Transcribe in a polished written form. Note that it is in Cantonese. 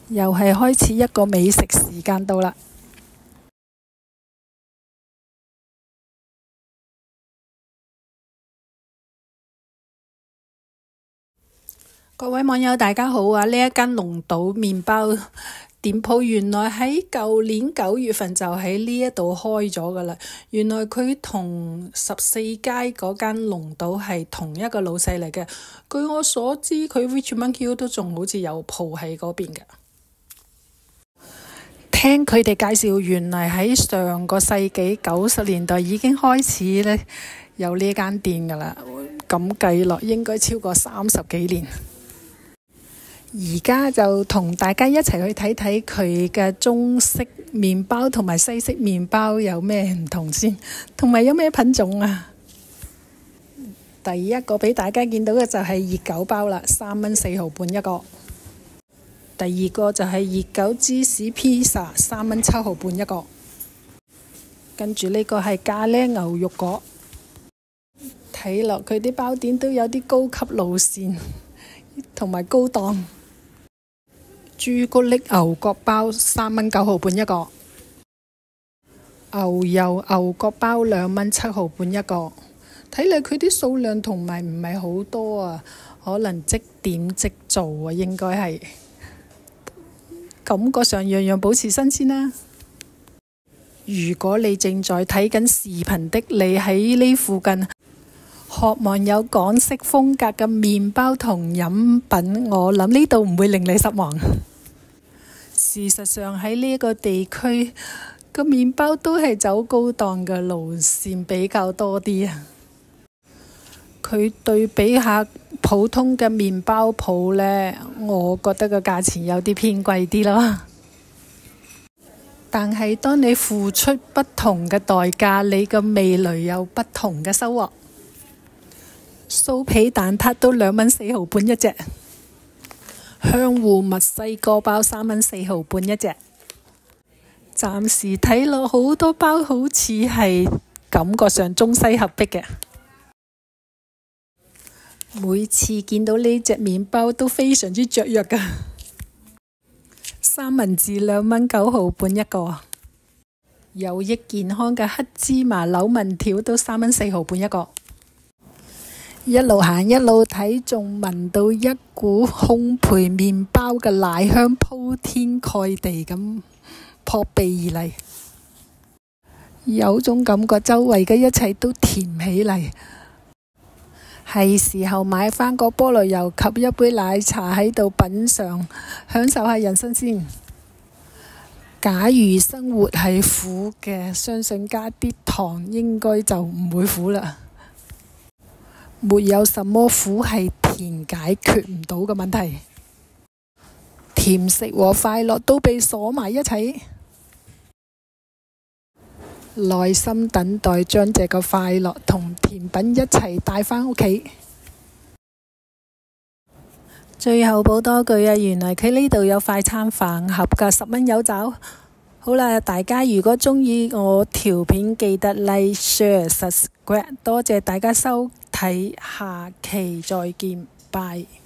又係開始一個美食時間到啦！各位網友大家好啊！呢一間龍島麵包店鋪原來喺舊年9月份就喺呢一度開咗噶啦。原來佢同14街嗰間龍島係同一個老細嚟嘅。據我所知，佢 Richmond Hill 都仲好似有鋪喺嗰邊嘅。聽佢哋介紹，原來喺上個世紀90年代已經開始咧有呢間店噶啦。咁計落應該超過30幾年。而家就同大家一齊去睇睇佢嘅中式麵包同埋西式麵包有咩唔同先，同埋有咩品種啊？第一個俾大家見到嘅就係熱狗包啦，3蚊4毫半一個。第二個就係熱狗芝士披薩，3蚊7毫半一個。跟住呢個係咖喱牛肉果，睇落佢啲包點都有啲高級路線同埋高檔。朱古力牛角包3蚊9毫半一個，牛油牛角包2蚊7毫半一個。睇嚟佢啲數量同埋唔係好多啊，可能即點即做啊，應該係感覺上樣樣保持新鮮啦。如果你正在睇緊視頻的你喺呢附近，渴望有港式風格嘅麵包同飲品，我諗呢度唔會令你失望。事實上喺呢個地區個麵包都係走高檔嘅路線比較多啲啊。佢對比下普通嘅麵包鋪呢，我覺得個價錢有啲偏貴啲咯。但係當你付出不同嘅代價，你嘅味蕾有不同嘅收穫。酥皮蛋撻都2蚊4毫半一隻，香芋墨西哥包3蚊4毫半一隻。暫時睇落好多包好似係感覺上中西合璧嘅。每次見到呢隻麵包都非常之雀躍㗎。三文治2蚊9毫半一個，有益健康嘅黑芝麻扭紋條都3蚊4毫半一個。一路行一路睇，仲聞到一股烘焙麵包嘅奶香鋪天蓋地咁撲鼻而嚟，有種感覺周圍嘅一切都甜起嚟。係時候買返個菠蘿油及一杯奶茶喺度品嚐，享受下人生先。假如生活係苦嘅，相信加啲糖應該就唔會苦啦。沒有什麼苦係甜解決唔到嘅問題，甜食和快樂都被鎖埋一齊，耐心等待將這個快樂同甜品一齊帶返屋企。最後補多句啊，原來佢呢度有快餐飯盒㗎，10蚊有找。好啦，大家如果鍾意我條片，記得 like、share、subscribe。多謝大家收睇，下期再見，拜。